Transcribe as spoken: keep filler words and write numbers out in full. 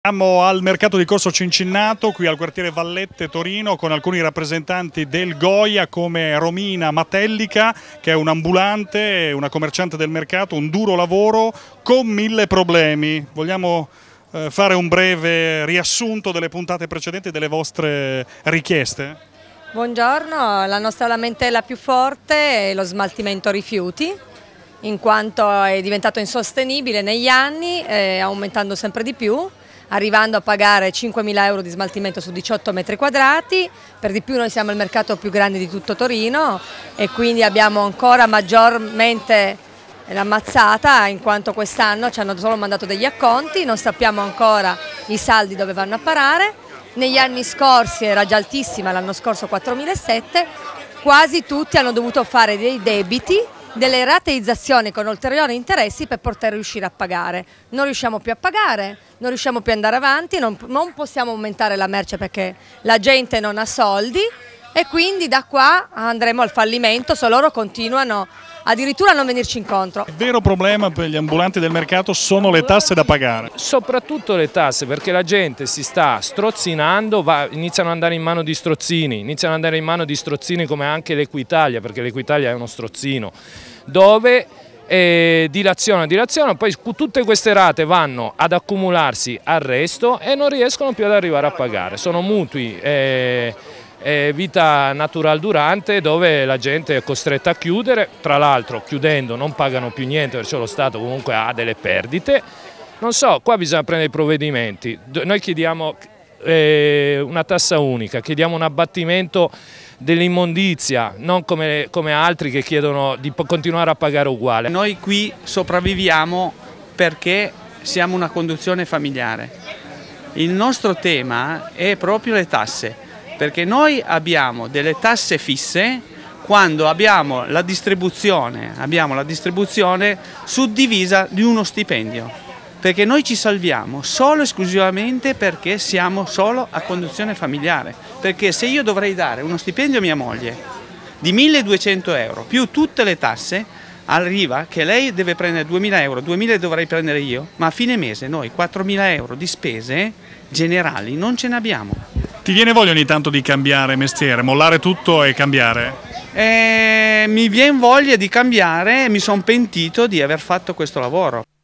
Siamo al mercato di Corso Cincinnato, qui al quartiere Vallette, Torino, con alcuni rappresentanti del Goia come Romina Matellica, che è un ambulante, una commerciante del mercato, un duro lavoro con mille problemi. Vogliamo eh, fare un breve riassunto delle puntate precedenti e delle vostre richieste? Buongiorno, la nostra lamentela più forte è lo smaltimento rifiuti, in quanto è diventato insostenibile negli anni, eh, aumentando sempre di più, arrivando a pagare cinquemila euro di smaltimento su diciotto metri quadrati. Per di più noi siamo il mercato più grande di tutto Torino e quindi abbiamo ancora maggiormente la mazzata, in quanto quest'anno ci hanno solo mandato degli acconti, non sappiamo ancora i saldi dove vanno a parare. Negli anni scorsi era già altissima, l'anno scorso quattromilasette, quasi tutti hanno dovuto fare dei debiti, delle rateizzazioni con ulteriori interessi per poter riuscire a pagare. Non riusciamo più a pagare, non riusciamo più ad andare avanti, non, non possiamo aumentare la merce perché la gente non ha soldi e quindi da qua andremo al fallimento se loro continuano addirittura a non venirci incontro. Il vero problema per gli ambulanti del mercato sono le tasse da pagare. Soprattutto le tasse, perché la gente si sta strozzinando, va, iniziano ad andare in mano di strozzini, iniziano ad andare in mano di strozzini come anche l'Equitalia, perché l'Equitalia è uno strozzino, dove eh, dilazionano, dilazionano, poi tutte queste rate vanno ad accumularsi al resto e non riescono più ad arrivare a pagare. Sono mutui eh, eh, vita natural durante, dove la gente è costretta a chiudere, tra l'altro chiudendo non pagano più niente perché lo Stato comunque ha delle perdite. Non so, qua bisogna prendere i provvedimenti. Noi chiediamo eh, una tassa unica, chiediamo un abbattimento dell'immondizia, non come, come altri che chiedono di continuare a pagare uguale. Noi qui sopravviviamo perché siamo una conduzione familiare. Il nostro tema è proprio le tasse, perché noi abbiamo delle tasse fisse quando abbiamo la distribuzione, abbiamo la distribuzione suddivisa di uno stipendio, perché noi ci salviamo solo e esclusivamente perché siamo solo a conduzione familiare, perché se io dovrei dare uno stipendio a mia moglie di milleduecento euro più tutte le tasse, arriva che lei deve prendere duemila euro, duemila dovrei prendere io, ma a fine mese noi quattromila euro di spese generali non ce ne abbiamo. Ti viene voglia ogni tanto di cambiare mestiere, mollare tutto e cambiare? Eh, mi viene voglia di cambiare e mi sono pentito di aver fatto questo lavoro.